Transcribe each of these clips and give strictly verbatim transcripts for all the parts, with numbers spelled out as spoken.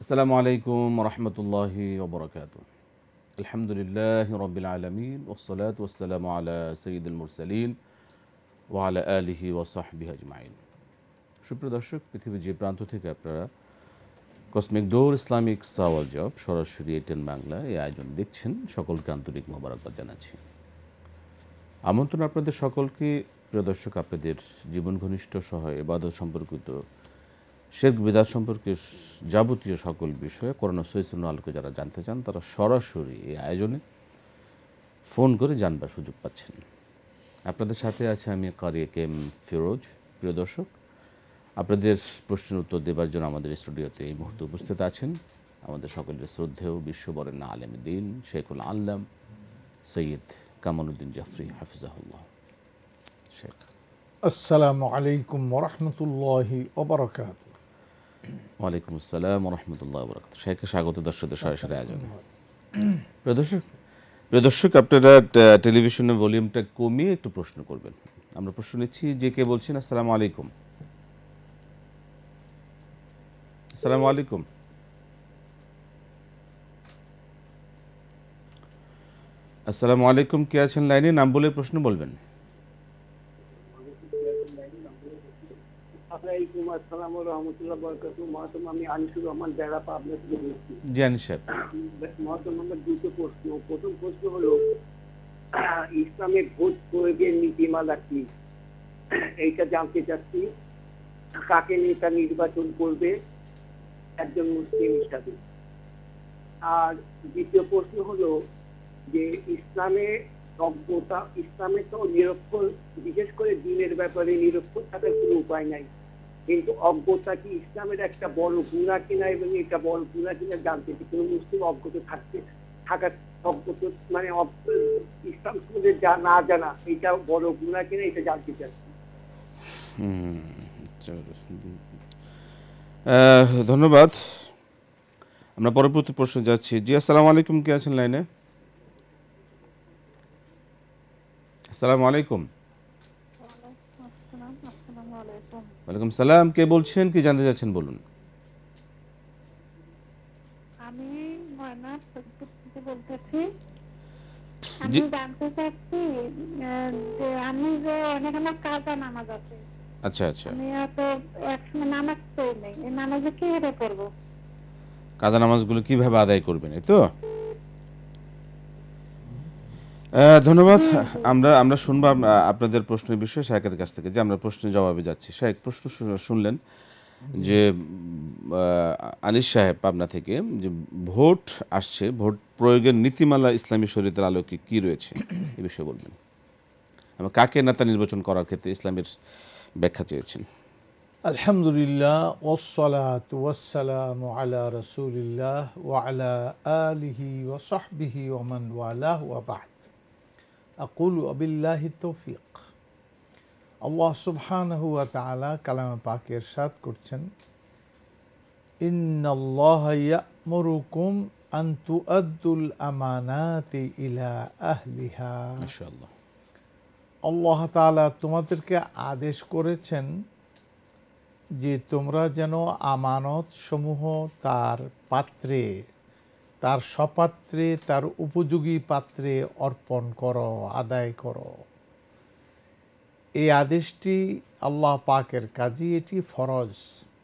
আসসালামু আলাইকুম রহমতুল্লাহি ওবরাকাতু। আলহামদুলিল্লাহ রব্বিল আলমিন ওসলাত ওসালাম আলা সঈদুল মুরসালিন ও আলা আলিহি ওসাহবিহি আজমাইন। সুপ্রিয় দর্শক, পৃথিবীর যে প্রান্ত থেকে আপনারা কসমিক ডোর ইসলামিক সাওয়াল জব সরাসরি এটেন বাংলা এই আয়োজন দেখছেন, সকলকে আন্তরিক মোবারকবাদ জানাচ্ছি। আমন্ত্রণ আপনাদের সকলকে। প্রিয় দর্শক, আপনাদের জীবন ঘনিষ্ঠ সহ ইবাদত সম্পর্কিত শিরক বিদআত সম্পর্কে যাবতীয় সকল বিষয়ে করোনা সহিসুন্নাহ আলোকে যারা জানতে চান, তারা সরাসরি এই আয়োজনে ফোন করে জানবার সুযোগ পাচ্ছেন। আপনাদের সাথে আছে আমি কারি কে এম ফিরোজ। প্রিয় দর্শক, আপনাদের প্রশ্নের উত্তর দেবার জন্য আমাদের স্টুডিওতে এই মুহূর্তে উপস্থিত আছেন আমাদের সকলের শ্রদ্ধেয় বিশ্ববরেণ্য আলেম দ্বীন শেখুল আল্লাম সৈয়দ কামালউদ্দিন জাফরি হাফিজাহুল্লাহ। শেখ, আসসালামু আলাইকুম ওরহমতুল্লাহি ওবরাকাতুহু। ওয়ালাইকুম আসসালাম রহমতুল্লাহ বরকাত। শেখকে স্বাগত দর্শকদের সরাসরি আয়োজনে। প্রিয় দর্শক প্রিয় দর্শক আপনারা টেলিভিশনের ভলিউমটা কমিয়ে একটু প্রশ্ন করবেন। আমরা প্রশ্ন নিচ্ছি। যে কে বলছেন? আসসালামু আলাইকুম। আসসালামু আলাইকুম। আসসালামু আলাইকুম, কে আছেন লাইনে? নাম বলে প্রশ্ন বলবেন। আমি আনিসুর রহমান বেড়া, পাবনা থেকে বলছি। জি আনিস সাহেব। মহতরম, আমার দুটো প্রশ্ন। প্রথম প্রশ্ন হলো, ইসলামে ভোট প্রয়োগের নীতিমালা কি, এইটা জানতে চাচ্ছি। কাকে নেতা নির্বাচন করবে একজন মুসলিম হিসাবে? আর দ্বিতীয় প্রশ্ন হলো যে ইসলামে সভ্যতা, ইসলামে তো নিরক্ষর, বিশেষ করে দিনের ব্যাপারে নিরক্ষর থাকার কোনো উপায় নাই, কিন্তু অজ্ঞতা কি ইসলামের একটা বড় গুনাহ কিনা, এবং এটা বড় গুনাহ কিনা জানতে চাই। কোনো মুসলিম অজ্ঞত থাকতে থাকার অজ্ঞত মানে ইসলাম সম্বন্ধে যা না জানা, এটা বড় গুনাহ কিনা, এটা জানতে চাই। ধন্যবাদ। আমরা পরবর্তী প্রশ্ন যাচ্ছি। জি আসসালামু আলাইকুম, কে আছেন লাইনে? আসসালামু আলাইকুম। ওয়ালাইকুম সালাম, কে বলছেন, কি জানতে চাচ্ছেন বলুন। আমি ময়না থেকে বলতেছি। আমি জানতে চাচ্ছি যে আমি যে অনেক আমার কাজা নামাজ আছে। আচ্ছা আচ্ছা, আমি তো একসময় নামাজ পড়ি নাই, এই নামাজে কিভাবে পড়বো? কাজা নামাজগুলো কিভাবে আদায় করবেন, এই তো? ধন্যবাদ। আমরা আমরা শুনবো আপনাদের প্রশ্নের বিষয়ে শাহেকের কাছ থেকে। যে আমরা প্রশ্নের জবাবে যাচ্ছি। শাহেক, প্রশ্ন শুনলেন যে আনিস সাহেব পাবনা থেকে, যে ভোট আসছে, ভোট প্রয়োগের নীতিমালা ইসলামী শরীয়তের আলোকে কি রয়েছে এ বিষয়ে বলবেন। আমরা কাকে নেতা নির্বাচন করার ক্ষেত্রে ইসলামের ব্যাখ্যা চেয়েছেন। আলহামদুলিল্লাহ ওয়াসসালাতু ওয়াসসালামু আলা রাসূলিল্লাহ ওয়া আলা আলিহি ওয়া সাহবিহি ওয়া মান ওয়ালাহ ওয়া বা'দ। আকুলু বিল্লাহি তৌফিক। আল্লাহ সুবহানাহু ওয়া তাআলা কালামে পাকে ইরশাদ করছেন, ইন্নাল্লাহা ইয়া'মুরুকুম আন তুআদ্দুল আমানাতি ইলা আহলিহা। মাশাআল্লাহ। আল্লাহ তাআলা তোমাদেরকে আদেশ করেছেন যে তোমরা যেন আমানত সমূহ তার পাত্রে, তার সপাত্রে, তার উপযোগী পাত্রে অর্পণ করো, আদায় করো। এই আদেশটি আল্লাহ পাকের কাজে, এটি ফরজ।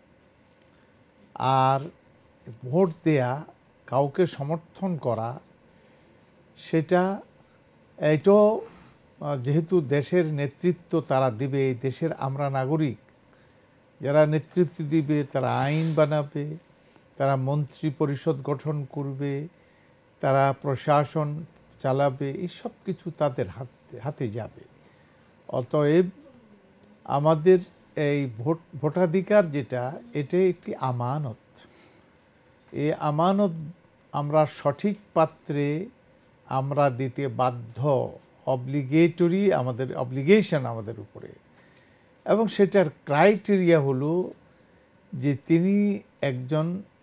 আর ভোট দেয়া, কাউকে সমর্থন করা, সেটা এটাও যেহেতু দেশের নেতৃত্ব তারা দিবে, এই দেশের আমরা নাগরিক, যারা নেতৃত্ব দিবে তারা আইন বানাবে, তারা মন্ত্রী পরিষদ গঠন করবে, তারা প্রশাসন চালাবে, এই সব কিছু তাদের হাতে হাতে যাবে। অতএব আমাদের এই ভোট ভোটাধিকার যেটা, এটা একটি আমানত। এই আমানত আমরা সঠিক পাত্রে আমরা দিতে বাধ্য, অব্লিগেটরি, আমাদের অব্লিগেশন আমাদের উপরে। এবং সেটার ক্রাইটেরিয়া হলো যে তিনি একজন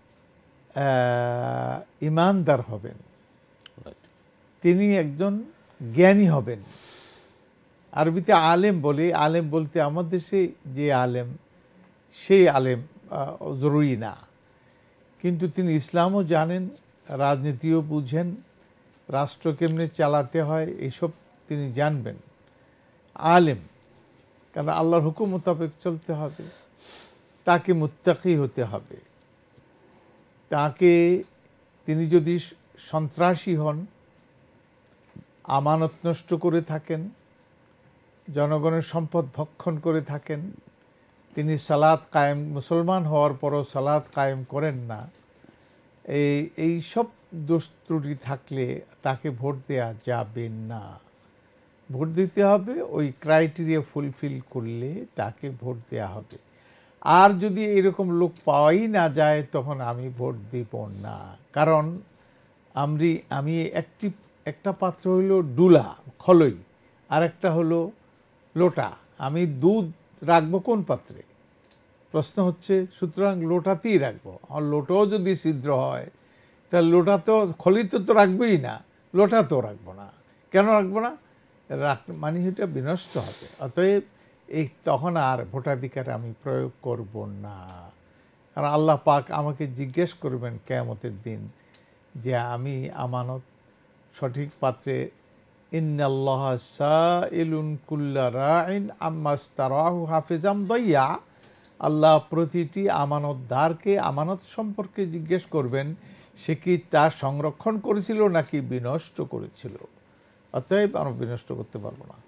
ইমানদার হবেন, তিনি একজন জ্ঞানী হবেন। আরবিতে আলেম বলে, আলেম বলতে আমাদের দেশে যে আলেম সেই আলেম জরুরি না। কিন্তু তিনি ইসলামও জানেন, রাজনীতিও বুঝেন, রাষ্ট্র কেমনে চালাতে হয় এইসব তিনি জানবেন। আলেম, কারণ আল্লাহর হুকুম মোতাবেক চলতে হবে, তাকে মুত্তাকি হতে হবে। তাকে তিনি যদি সন্ত্রাসী হন, আমানত নষ্ট করে থাকেন, জনগণের সম্পদ ভক্ষণ করে থাকেন, তিনি সালাত কায়েম, মুসলমান হওয়ার পরও সালাত কায়েম করেন না, এই এই সব দোষ ত্রুটি থাকলে তাকে ভোট দেওয়া যাবে না। ভোট দিতে হবে ওই ক্রাইটেরিয়া ফুলফিল করলে তাকে ভোট দেওয়া হবে। আর যদি এরকম লোক পাওয়াই না যায় তখন আমি ভোট দেব না। কারণ আমি আমি একটি একটা পাত্র হলো ডুলা, খলই, আর একটা হলো লোটা। আমি দুধ রাখবো কোন পাত্রে? প্রশ্ন হচ্ছে, সুতরাং লোটাতেই রাখবো। আর লোটাও যদি ছিদ্র হয় তাহলে লোটা তো, খলিতে তো রাখবোই না, লোটা তো রাখবো না। কেন রাখবো না? রাখ মানে এটা বিনষ্ট হবে। অতএব এই তখন আর ভোটাধিকার আমি প্রয়োগ করব না। কারণ আল্লাহ পাক আমাকে জিজ্ঞেস করবেন কিয়ামতের দিন যে আমি আমানত সঠিক পাত্রে, ইন্নাল্লাহ সাইলুন কুল্লা রাইন আম্মাস্তারাহু হাফিজাম দইয়া, আল্লাহ প্রতিটি আমানতদারকে আমানত সম্পর্কে জিজ্ঞেস করবেন সে কি তা সংরক্ষণ করেছিল নাকি বিনষ্ট করেছিল। অতএব আমরা বিনষ্ট করতে পারবো না।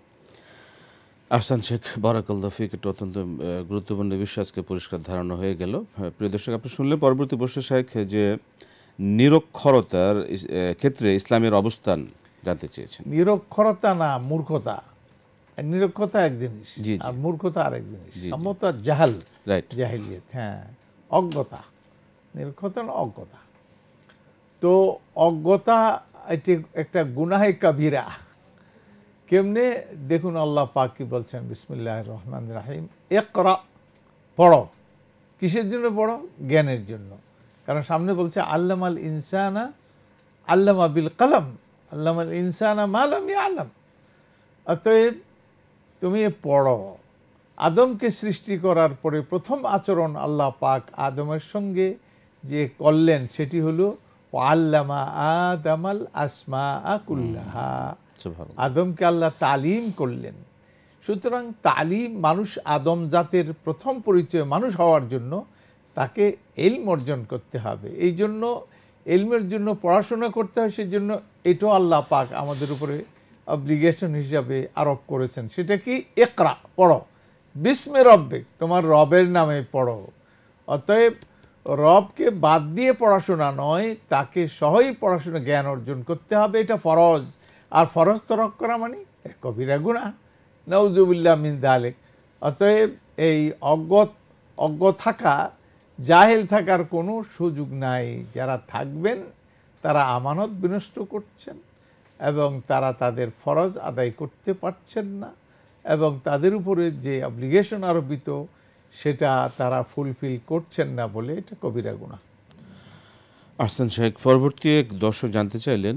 আহসান শেখ, বারাকাল্লাহু ফিক। একটা অত্যন্ত গুরুত্বপূর্ণ বিষয় আজকে পরিষ্কার ধারণা হয়ে গেল। প্রিয় দর্শক, আপনি শুনলেন পরবর্তী প্রশ্ন শেখ যে নিরক্ষরতার ক্ষেত্রে ইসলামের অবস্থান জানতে চেয়েছেন। নিরক্ষরতা না, মূর্খতা। নিরক্ষরতা এক জিনিস আর মূর্খতা আরেক জিনিস। সমতা জাহাল, রাইট, জাহিলিয়াত, হ্যাঁ, অজ্ঞতা। নিরক্ষরতা না, অজ্ঞতা। তো অজ্ঞতা এটি একটা গুনাহে কাবিরা। কেমনে দেখুন, আল্লাহ পাক কি বলছেন, বিসমিল্লাহির রহমানির রহিম, ইকরা, পড়ো। কিসের জন্য পড়ো? জ্ঞানের জন্য। কারণ সামনে বলছে আল্লামাল ইনসানা আল্লামা বিল কলম, আল্লামাল ইনসানা মা লাম ইয়ালাম। অতএব তুমি পড়ো। আদমকে সৃষ্টি করার পরে প্রথম আচরণ আল্লাহ পাক আদমের সঙ্গে যে করলেন সেটি হলো আল্লামা আদামাল আসমা কুল্লাহা। আদমকে আল্লাহ তালিম করলেন। সুতরাং তালিম, মানুষ আদম জাতের প্রথম পরিচয় মানুষ হওয়ার জন্য তাকে ইলম অর্জন করতে হবে। এই জন্য ইলমের জন্য পড়াশোনা করতে হয়। সেই জন্য এটাও আল্লাহ পাক আমাদের উপরে অব্লিগেশন হিসাবে আরোপ করেছেন। সেটা কি? ইকরা, পড়ো। বিস্মে রব্বিক, তোমার রবের নামে পড়ো। অতএব রবকে বাদ দিয়ে পড়াশোনা নয়, তাকে সহই পড়াশোনা জ্ঞান অর্জন করতে হবে। এটা ফরজ। আর ফরজ তরক করা মানে কবিরা গুনাহ, নাউজুবিল্লাহ মিন যালিক। অতএব এই অজ্ঞ অজ্ঞ থাকা, জাহেল থাকার কোনো সুযোগ নাই। যারা থাকবেন তারা আমানত বিনষ্ট করছেন এবং তারা তাদের ফরজ আদায় করতে পারছেন না, এবং তাদের উপরে যে অব্লিগেশন আরোপিত সেটা তারা ফুলফিল করছেন না বলে এটা কবিরা গুনাহ। আহসান শেখ, পরবর্তী এক দর্শক জানতে চাইলেন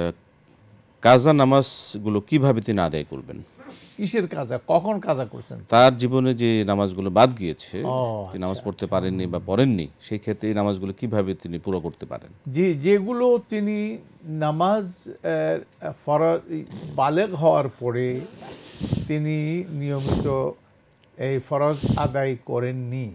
কাজা নামাজগুলো কিভাবে তিনি আদায় করবেন। কিসের কাজা, কখন কাজা করছেন? তার জীবনে যে নামাজগুলো বাদ গিয়েছে, তিনি নামাজ পড়তে পারেননি বা পড়েননি, সেই ক্ষেত্রে এই নামাজগুলো কিভাবে তিনি পুরো করতে পারেন। যে যেগুলো তিনি নামাজ ফরজ বালেগ হওয়ার পরে তিনি নিয়মিত এই ফরজ আদায় করেননি,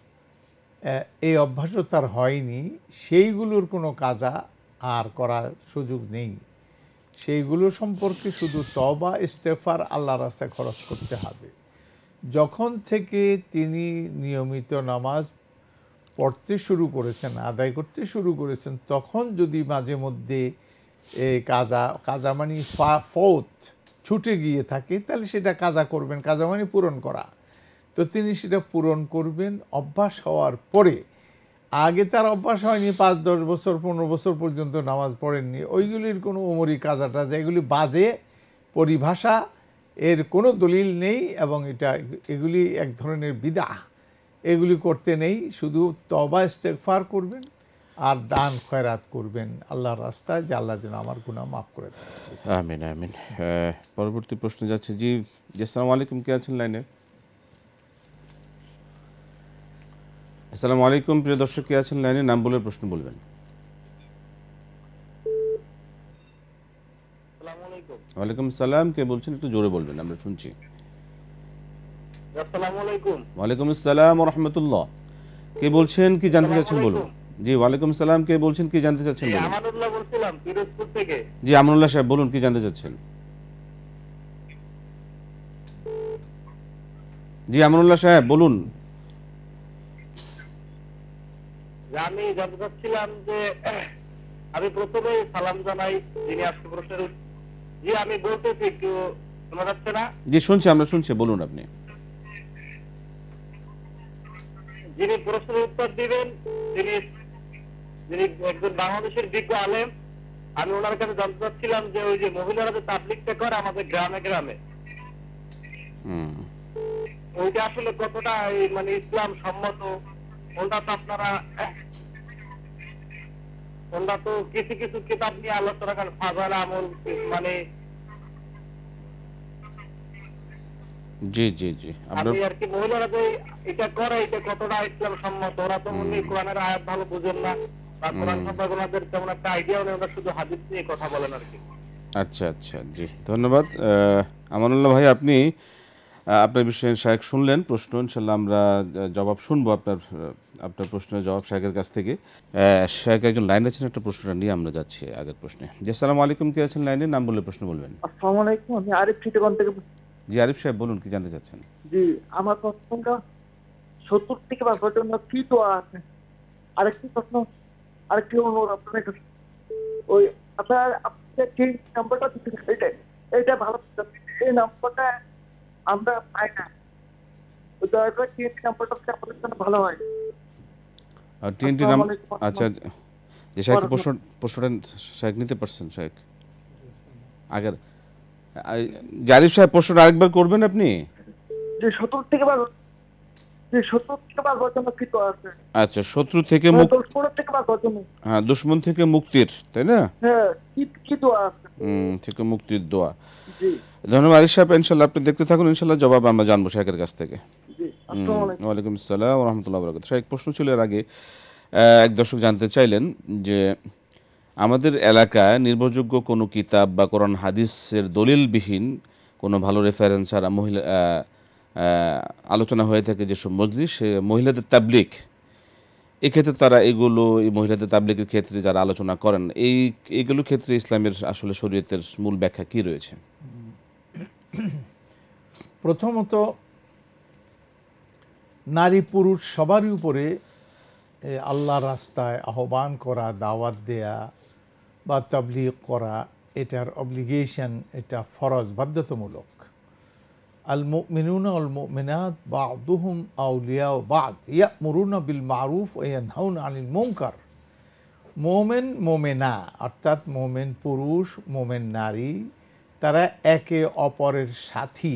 এই অভ্যাসও তার হয়নি, সেইগুলোর কোনো কাজা আর করার সুযোগ নেই। সেইগুলো সম্পর্কে শুধু তওবা ইস্তেগফার আল্লাহর রাস্তায় খরচ করতে হবে। যখন থেকে তিনি নিয়মিত নামাজ পড়তে শুরু করেছেন, আদায় করতে শুরু করেছেন, তখন যদি মাঝে মধ্যে এই কাজা কাজা মানে ফৌত ছুটে গিয়ে থাকে তাহলে সেটা কাজা করবেন। কাজা মানে পূরণ করা। তো তিনি সেটা পূরণ করবেন অভ্যাস হওয়ার পরে। আগে তার অভ্যাস হয়নি, পাঁচ দশ বছর পনেরো বছর পর্যন্ত নামাজ পড়েননি, ওইগুলির কোনো ওমরি কাজা টাজা এগুলি বাজে পরিভাষা, এর কোনো দলিল নেই এবং এটা এগুলি এক ধরনের বিদআহ, এগুলি করতে নেই। শুধু তওবা ইস্তেগফার করবেন আর দান খয়রাত করবেন আল্লাহর রাস্তায়, যে আল্লাহ যেন আমার গুনাহ মাফ করে দেন। আমিন আমিন। পরবর্তী প্রশ্ন যাচ্ছে। জি জি, আসসালামু আলাইকুম, কে আছেন লাইনে? আসসালামু আলাইকুম, প্রিয় দর্শক কে আছেন লাইনে, নাম বলে প্রশ্ন বলবেন। আসসালামু আলাইকুম। ওয়ালাইকুম সালাম, কে বলছেন একটু জোরে বলবেন, আমরা শুনছি। আসসালামু আলাইকুম। ওয়ালাইকুম আসসালাম ওয়া রাহমাতুল্লাহ, কে বলছেন কি জানতে চাচ্ছেন বলুন। জি ওয়ালাইকুম সালাম, কে বলছেন কি জানতে চাচ্ছেন বলুন। আমানুল্লাহ বলছিলাম পিরোজপুর থেকে। জি আমানুল্লাহ সাহেব বলুন কি জানতে চাচ্ছেন। জি আমানুল্লাহ সাহেব বলুন। আমি জানতে চাচ্ছিলাম যে আমি প্রথমে সালাম জানাই যিনি আজকে প্রশ্নের উত্তর- জি আমি বলতেছি, একটু শোনা যাচ্ছে না? জি শুনছি, আমরা শুনছি, বলুন আপনি। যিনি প্রশ্নের উত্তর দিবেন তিনি যিনি একজন বাংলাদেশের বিজ্ঞ আলেম। আমি ওনার কাছে জানতে চাচ্ছিলাম যে ওই যে মহিলারা যে তাবলীগটা করে আমাদের গ্রামে গ্রামে, হুম ওইটা আসলে কতটা এই মানে ইসলাম সম্মত? ওটা তো আপনারা ওটা তো কিছু কিছু কিতাব নিয়ে আলোচনা করেন, ফাজাল আমল মানে জি জি জি আপনার আমি আর কি মহিলারা যে এটা করে এটা কতটা ইসলাম সম্মত? ওরা তো উনি কোরআনের আয়াত ভালো বুঝেন না, বা কোরআন সম্পর্কে ওনাদের তেমন একটা আইডিয়াও নেই, ওরা শুধু হাদিস নিয়ে কথা বলেন আর কি। আচ্ছা আচ্ছা, জি ধন্যবাদ। আহ, আমানুল্লাহ ভাই, আপনি আহ, আপনার বিষয়ে শায়েখ শুনলেন প্রশ্ন, ইনশাল্লাহ আমরা আহ, জবাব শুনবো আপনার আহ, আপনার প্রশ্নের জবাব শায়েখের কাছ থেকে। আহ, শায়েখ একজন লাইন আছেন, একটা প্রশ্নটা নিয়ে আমরা যাচ্ছি আগের প্রশ্নে। জি আসসালামু আলাইকুম, কে আছেন লাইনে, নাম বলে প্রশ্ন বলবেন। আসসালামু আলাইকুম, আমি আরিফ চিটাগং থেকে। জি আরিফ সাহেব বলুন কি জানতে চাচ্ছেন। জি, আমার প্রশ্নটা সত্তর থেকে বাঁচার জন্য কি দোয়া আছে? আরেকটি প্রশ্ন, আরেকটি অনুরোধ আপনার কাছে, ওই আপনার আপনার যে নাম্বারটা দিচ্ছেন এটা এটা ভালো, এই নাম্বারটা আমরা পাই না, ওই দয়া করে কি নাম্বারটা দিলে আমাদের জন্য ভালো হয়। আর টিএনটি নাম, আচ্ছা যে শায়েখ প্রশ্ন প্রশ্নটা শায়েখ নিতে পারছেন শায়েখ আগের। জি আরিফ সাহেব প্রশ্নটা আরেকবার করবেন আপনি। যে সত্তর থেকে বাঁচার যে সত্তর থেকে বাঁচার জন্য কি দোয়া আছে? আচ্ছা শত্রু থেকে মানে মুক্তি, দুশ্মন থেকে বাঁচার জন্য, হ্যাঁ দুশ্মন থেকে মুক্তির, তাই না? হ্যাঁ, কি কি দোয়া আছে? হুম থেকে মুক্তির দোয়া। জি ধন্যবাদ আরিফ সাহেব, ইনশাল্লাহ আপনি দেখতে থাকুন, ইনশাল্লাহ জবাব আমরা জানবো শায়েখের কাছ থেকে। জি, আসসালামু আলাইকুম। ওয়ালাইকুম আসসালাম ওয়া রাহমাতুল্লাহি ওয়া বারাকাতুহু। শায়েখ প্রশ্ন ছিল এর আগে, আহ, এক দর্শক জানতে চাইলেন যে আমাদের এলাকায় নির্ভরযোগ্য কোনো কিতাব বা কোরআন হাদিসের দলিলবিহীন কোনো ভালো রেফারেন্স আর মহিলা আহ, আহ, আলোচনা হয়ে থাকে যেসব মজলিস, সে মহিলাদের তাবলিগ, এক্ষেত্রে তারা এগুলো, এই মহিলাদের তাবলিগের ক্ষেত্রে যারা আলোচনা করেন, এই এইগুলোর ক্ষেত্রে ইসলামের আসলে শরীয়তের মূল ব্যাখ্যা কি রয়েছে? প্রথমত নারী পুরুষ সবারই উপরে এ, আল্লাহর রাস্তায় আহ্বান করা, দাওয়াত দেয়া বা তাবলীগ করা, এটার অব্লিগেশন, এটা ফরজ, বাধ্যতামূলক। আল মুমিনুনা ওয়াল মুমিনাত বা'দুহুম আউলিয়াউ বা'দ ইয়া'মুরুনা বিল মারুফ ওয়া ইয়ানহাউনা আনিল মুনকার। মোমেন মোমেনা অর্থাৎ মোমেন পুরুষ মোমেন নারী, তারা একে অপরের সাথী।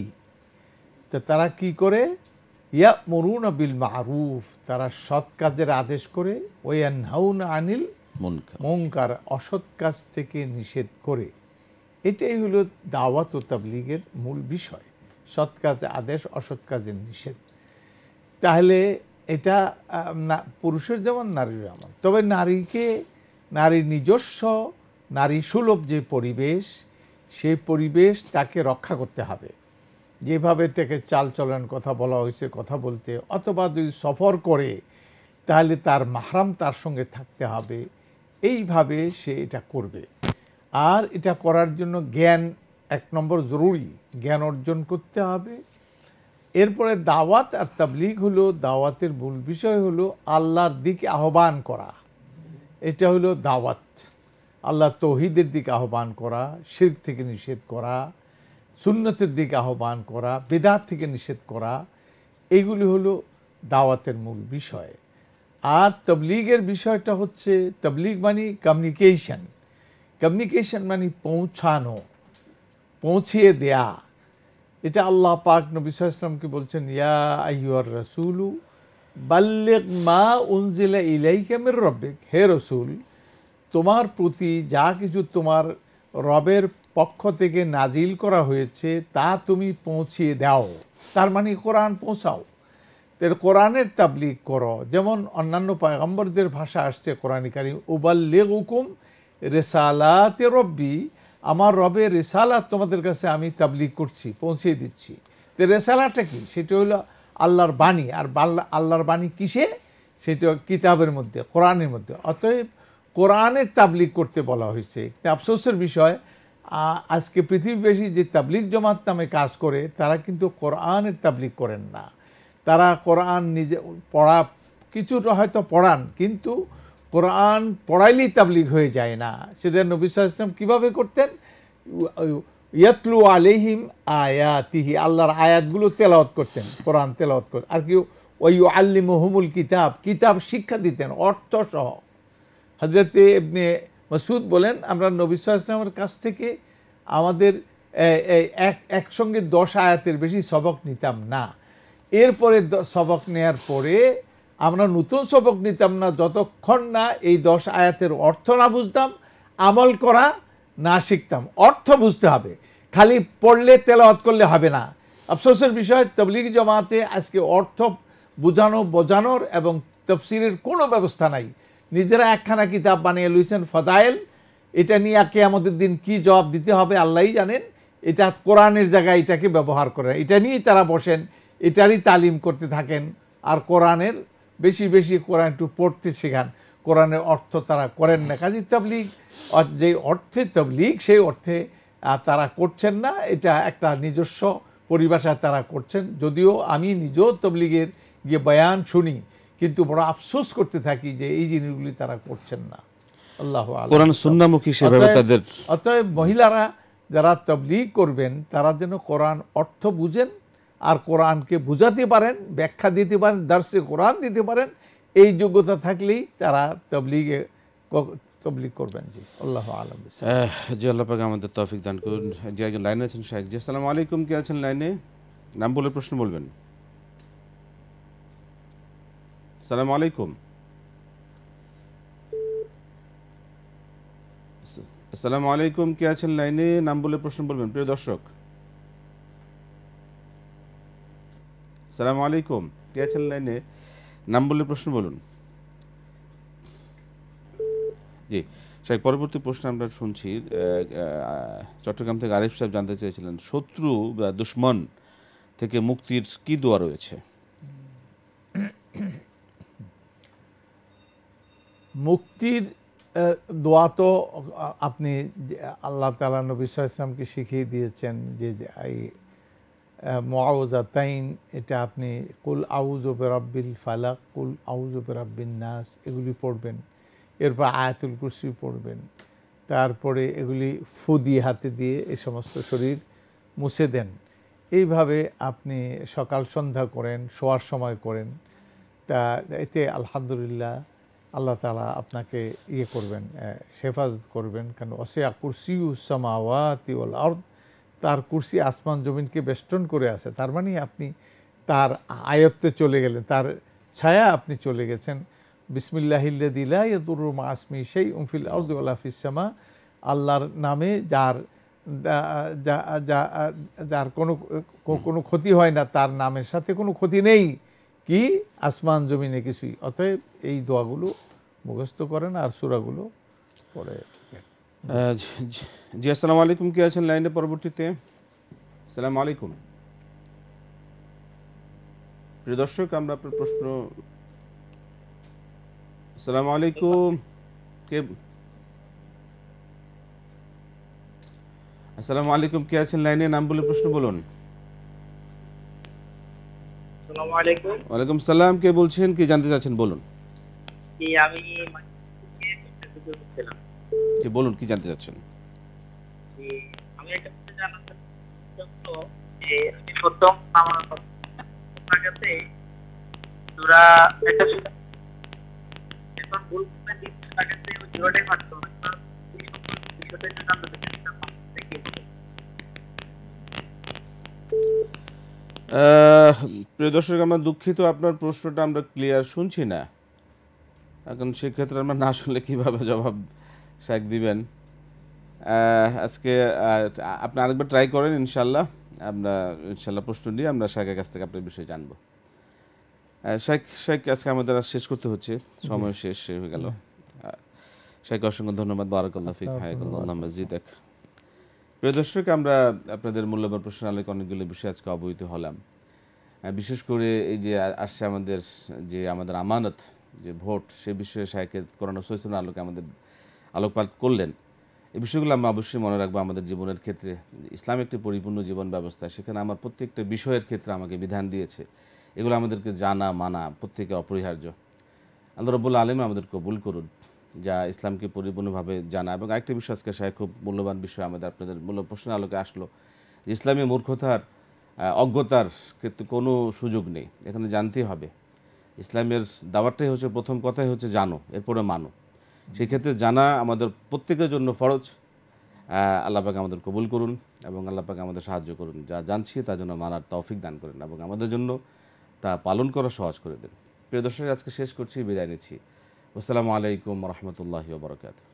তো তারা কি করে? ইয়া'মুরুনা বিল মারুফ, তারা সৎ কাজের আদেশ করে, ওয়া ইয়ানহাউনা আনিল মুনকার, মুনকার, অসৎ কাজ থেকে নিষেধ করে। এটাই হলো দাওয়াত ও তাবলীগের মূল বিষয়, সৎ কাজের আদেশ, অসৎ কাজের নিষেধ। তাহলে এটা আহ, না পুরুষের যেমন নারীর যেমন, তবে নারীকে, নারীর নিজস্ব নারী সুলভ যে পরিবেশ, সেই পরিবেশ তাকে রক্ষা করতে হবে। যেভাবে তাকে চাল চলন কথা বলা হয়েছে কথা বলতে, অথবা যদি সফর করে তাহলে তার মাহরাম তার সঙ্গে থাকতে হবে, এইভাবে সে এটা করবে। আর এটা করার জন্য জ্ঞান এক নম্বর জরুরি, জ্ঞান অর্জন করতে হবে। এরপরে দাওয়াত আর তাবলীগ হলো, দাওয়াতের মূল বিষয় হলো আল্লাহর দিকে আহ্বান করা। এটা হলো দাওয়াত, আল্লাহ তৌহিদের দিকে আহ্বান করা, শিরক থেকে নিষেধ করা, সুন্নতের দিকে আহ্বান করা, বেদাত থেকে নিষেধ করা, এইগুলি হলো দাওয়াতের মূল বিষয়। আর তাবলীগের বিষয়টা হচ্ছে, তাবলীগ মানে কমিউনিকেশন, কমিউনিকেশন মানে পৌঁছানো, পৌঁছিয়ে দেয়া। এটা আল্লাহ পাক নবী সাল্লাল্লাহু আলাইহি ওয়াসাল্লামকে বলছেন, ইয়া আইয়ুহার রাসূলু বাল্লিগ মা উনজিলা ইলাইকা মির রাব্বিক, হে রসুল তোমার প্রতি যা কিছু তোমার রবের পক্ষ থেকে নাজিল করা হয়েছে তা তুমি পৌঁছিয়ে দাও। তার মানে কোরআন পৌঁছাও। তাহলে কোরআনের তাবলিগ করো, যেমন অন্যান্য পয়গম্বরদের ভাষা আসছে কোরআন কারীম, উবাল্লিগুকুম রিসালাতি রব্বি, আমার রবের রিসালাত তোমাদের কাছে আমি তাবলিগ করছি, পৌঁছে দিচ্ছি। তো রিসালাটা কি? সেটা হলো আল্লাহর বাণী। আর আল্লাহর বাণী কিসে? সেটা কিতাবের মধ্যে, কোরআনের মধ্যে। অতএব কোরআনের তাবলিগ করতে বলা হয়েছে। আফসোসের বিষয়, আজকে পৃথিবীবাসী যে তাবলিগ জামাত নামে কাজ করে তারা কিন্তু কোরআনের তাবলিগ করেন না। তারা কোরআন নিজে পড়া কিছুটা হয়তো পড়ান, কিন্তু কোরআন পড়াইলেই তাবলিগ হয়ে যায় না। সেটা নবী সাল্লাল্লাহু আলাইহি ওয়াসাল্লাম কীভাবে করতেন? ইয়াতলু আলাইহিম আয়াতিহি, আল্লাহর আয়াতগুলো তেলাওয়াত করতেন, কোরআন তেলাওয়াত করতেন। আর কি ওই আল্লিমুহুমুল কিতাব, কিতাব শিক্ষা দিতেন অর্থ সহ। হযরত ইবনে মাসউদ বলেন, আমরা নবী সাল্লাল্লাহু আলাইহি ওয়াসাল্লামের কাছ থেকে আমাদের এক একসঙ্গে দশ আয়াতের বেশি সবক নিতাম না। এরপরে সবক নেয়ার পরে আমরা নতুন সবক নিতাম না যতক্ষণ না এই দশ আয়াতের অর্থ না বুঝতাম, আমল করা না শিখতাম। অর্থ বুঝতে হবে, খালি পড়লে তেলাওয়াত করলে হবে না। আফসোসের বিষয়, তাবলিগ জামাতে আজকে অর্থ বুঝানো বোঝানোর এবং তাফসীরের কোনো ব্যবস্থা নাই। নিজেরা একখানা কিতাব বানিয়ে লইছেন ফাদায়েল, এটা নিয়ে কিয়ামতের দিন কি জবাব দিতে হবে আল্লাহই জানেন। এটা কোরআনের জায়গায় এটাকে ব্যবহার করে, এটা নিয়েই তারা বসেন, এটারই তালিম করতে থাকেন। আর কোরআনের বেশি বেশি কোরআন একটু পড়তে শেখান, কোরআনের অর্থ তারা করেন না। কাজী তাবলিগ যে অর্থে তাবলিগ, সেই অর্থে তারা করছেন না। এটা একটা নিজস্ব পরিভাষায় তারা করছেন। যদিও আমি নিজেও তাবলিগের গিয়ে বয়ান শুনি, কিন্তু বড় আফসোস করতে থাকি যে এই জিনিসগুলি তারা করছেন না। আল্লাহু আ'লাম। কোরআন সুন্নাহমুখী সেভাবে তাদের। অতএব মহিলারা যারা তাবলিগ করবেন তারা যেন কোরআন অর্থ বুঝেন আর কোরআনকে বুঝাতে পারেন, ব্যাখ্যা দিতে পারেন, দার্সে কোরআন দিতে পারেন। এই যোগ্যতা থাকলেই তারা তাবলিগে তাবলিগ করবেন। জি, আল্লাহু আ'লাম। জি, আল্লাহ পাক আমাদের তৌফিক দান করুন। যে একজন লাইনে আছেন শাইখ জি, আসসালামু আলাইকুম। কে আছেন লাইনে? নাম বলে প্রশ্ন বলবেন। আসসালামু আলাইকুম। আসসালামু আলাইকুম। কে আছেন লাইনে? নাম বলে প্রশ্ন বলবেন প্রিয় দর্শক। আসসালামু আলাইকুম। কে আছেন লাইনে? নাম বলে প্রশ্ন বলুন। জি শাইখ, পরবর্তী প্রশ্ন আমরা শুনছি। চট্টগ্রাম থেকে আরিফ সাহেব জানতে চেয়েছিলেন, শত্রু বা দুশ্মন থেকে মুক্তির কি দোয়া রয়েছে? মুক্তির দোয়া তো আপনি আল্লাহ তাআলা নবী সাল্লাল্লাহু আলাইহি ওয়াসাল্লামকে শিখিয়ে দিয়েছেন যে এই মুআউযাতাইন, এটা আপনি কুল আউযু বিরাব্বিল ফালাক, কুল আউযু বিরাব্বিন নাস, এগুলি পড়বেন। এরপর আয়াতুল কুরসি পড়বেন। তারপরে এগুলি ফু দিয়ে হাতে দিয়ে এই সমস্ত শরীর মুছে দেন। এইভাবে আপনি সকাল সন্ধ্যা করেন, শোয়ার সময় করেন। তা এতে আলহামদুলিল্লাহ আল্লাহ তাআলা আপনাকে ইয়ে করবেন, হেফাজত করবেন। কারণ ওয়াসিআ কুরসিয়ুস সামাওয়াতি ওয়াল আরদ, তার কুরসি আসমান জমিনকে বেষ্টন করে আছে। তার মানে আপনি তার আয়ত্তে চলে গেলেন, তার ছায়া আপনি চলে গেছেন। বিসমিল্লাহিল্লাযী লা ইয়াদুররু মা ইসমিহি শাইউন ফিল আরদি ওয়ালা ফিস সামা, আল্লাহর নামে যার যার কোনো কোনো ক্ষতি হয় না, তার নামের সাথে কোনো ক্ষতি নেই কি আসমান জমিনে কিছুই। অতএব এই দোয়াগুলো মুখস্থ করেন আর সূরাগুলো পড়ে। জি, আসসালামু আলাইকুম। কে আছেন লাইনে পরবর্তীতে? আসসালামু আলাইকুম। প্রিয় দর্শক, আমরা আপনার প্রশ্ন। আসসালামু আলাইকুম। কে আসসালামু আলাইকুম। কে আছেন লাইনে? নাম বলে প্রশ্ন বলুন। আসসালামু আলাইকুম। ওয়ালাইকুম সালাম। কে বলছেন? কি জানতে চাচ্ছেন বলুন। কি আমি জি বলুন, কি জানতে চাচ্ছেন? আমি একটা কথা জানতে চাচ্ছি যে আমি প্রথম আমার কাছে সূরা একটা সূরা এখন ভুল করে দিতে লাগাতে ওই সূরাটাই পাঠ করব। বিষয়টা জানতে চাচ্ছি। প্রিয় দর্শক, আমরা দুঃখিত, আপনার প্রশ্নটা আমরা ক্লিয়ার শুনছি না। এখন সেক্ষেত্রে আমরা না শুনলে কীভাবে জবাব শাইখ দিবেন। আজকে আপনি আরেকবার ট্রাই করেন, ইনশাল্লাহ আমরা ইনশাল্লাহ প্রশ্ন নিয়ে আমরা শাইখের কাছ থেকে আপনার বিষয়ে জানব। শেখ শেখ আজকে আমাদের আর শেষ করতে হচ্ছে, সময় শেষ হয়ে গেল। শেখ অসংখ্য ধন্যবাদ, বারাকাল্লাহ ফিক, হায়াকাল্লাহ, আল্লাহ মাজিদাক। প্রিয় দর্শক, আমরা আপনাদের মূল্যবান প্রশ্ন আলোকে অনেকগুলো বিষয় আজকে অবহিত হলাম। বিশেষ করে এই যে আসছে আমাদের যে আমাদের আমানত যে ভোট, সে বিষয়ে শেখের কোরআন ও সুন্নাহর আলোকে আমাদের আলোকপাত করলেন। এই বিষয়গুলো আমরা অবশ্যই মনে রাখবো আমাদের জীবনের ক্ষেত্রে। ইসলাম একটি পরিপূর্ণ জীবন ব্যবস্থা, সেখানে আমার প্রত্যেকটা বিষয়ের ক্ষেত্রে আমাকে বিধান দিয়েছে, এগুলো আমাদেরকে জানা মানা প্রত্যেকের অপরিহার্য। আল্লাহ রাব্বুল আলামিন আমাদের কবুল করুন যা ইসলামকে পরিপূর্ণভাবে জানা। এবং আরেকটা বিষয় আজকে সাহেব খুব মূল্যবান বিষয় আমাদের আপনাদের মূল্য প্রশ্নের আলোকে আসলো, যে ইসলামী মূর্খতার অজ্ঞতার ক্ষেত্রে কোনো সুযোগ নেই, এখানে জানতেই হবে। ইসলামের দাওয়াতটাই হচ্ছে, প্রথম কথাই হচ্ছে জানো, এরপরে মানো। সেক্ষেত্রে জানা আমাদের প্রত্যেকের জন্য ফরজ। আল্লাহ পাক আমাদের কবুল করুন এবং আল্লাহ পাক আমাদের সাহায্য করুন, যা জানছি তার জন্য মানার তৌফিক দান করেন এবং আমাদের জন্য তা পালন করা সহজ করে দেন। প্রিয় দর্শক, আজকে শেষ করছি, বিদায় নিচ্ছি। আসসালামু আলাইকুম ওয়া রাহমাতুল্লাহি ওয়া বারাকাতুহু।